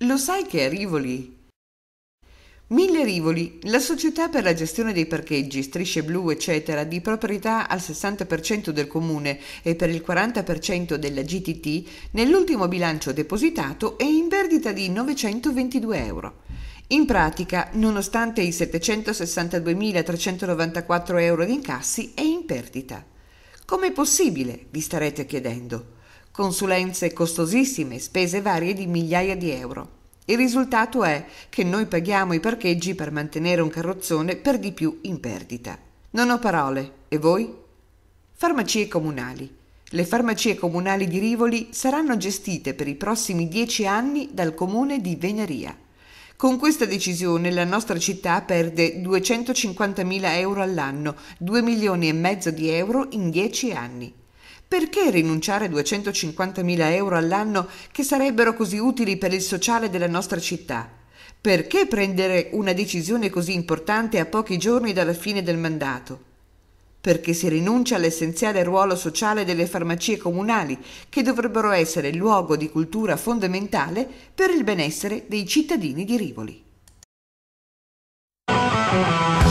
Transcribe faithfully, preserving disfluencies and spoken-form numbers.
Lo sai che a Rivoli? Mille Rivoli, la società per la gestione dei parcheggi, strisce blu, eccetera, di proprietà al sessanta per cento del comune e per il quaranta per cento della G T T, nell'ultimo bilancio depositato è in perdita di novecentoventidue euro. In pratica, nonostante i settecentosessantadue.trecentonovantaquattro euro di incassi, è in perdita. Com'è possibile? Vi starete chiedendo. Consulenze costosissime, spese varie di migliaia di euro. Il risultato è che noi paghiamo i parcheggi per mantenere un carrozzone per di più in perdita. Non ho parole. E voi? Farmacie comunali. Le farmacie comunali di Rivoli saranno gestite per i prossimi dieci anni dal comune di Venaria. Con questa decisione la nostra città perde duecentocinquantamila euro all'anno, due milioni e mezzo di euro in dieci anni. Perché rinunciare a duecentocinquantamila euro all'anno che sarebbero così utili per il sociale della nostra città? Perché prendere una decisione così importante a pochi giorni dalla fine del mandato? Perché si rinuncia all'essenziale ruolo sociale delle farmacie comunali, che dovrebbero essere luogo di cultura fondamentale per il benessere dei cittadini di Rivoli.